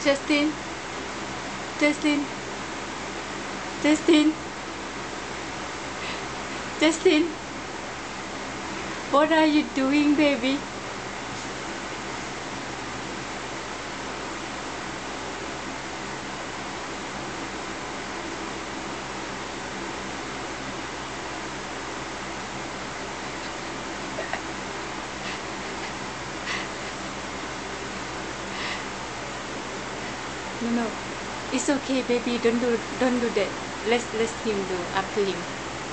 Justin, Justin, Justin, Justin, what are you doing, baby? No, it's okay, baby. Don't do that. Let him do after him.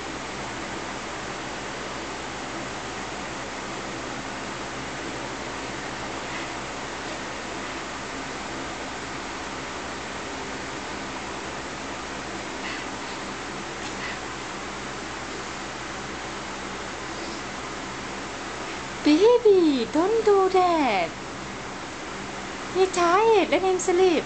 Baby, don't do that. He's tired. Let him sleep.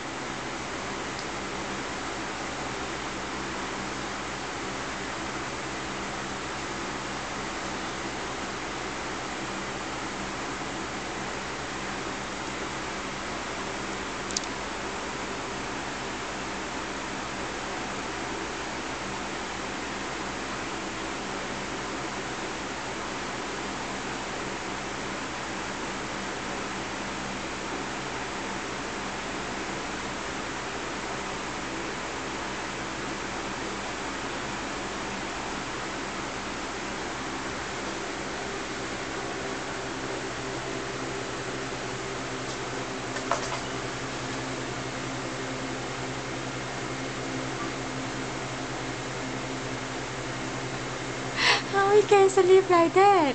How he can sleep like that?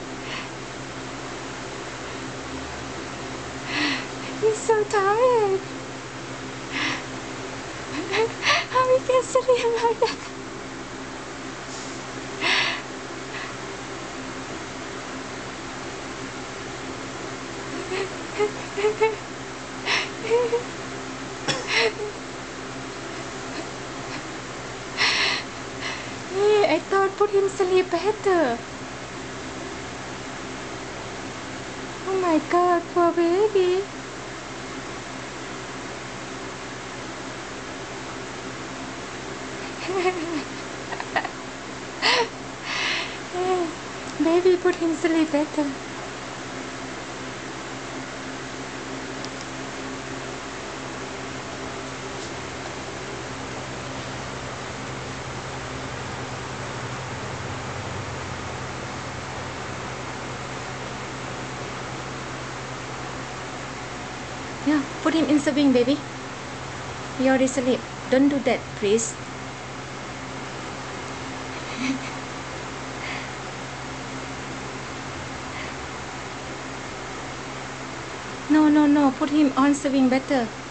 He's so tired. How he can sleep like that? Hey, I thought put him sleep better. Oh my God, poor baby. Hey, baby, put him sleep better. Yeah, put him in swing, baby. He already sleep. Don't do that, please. No, put him on swing better.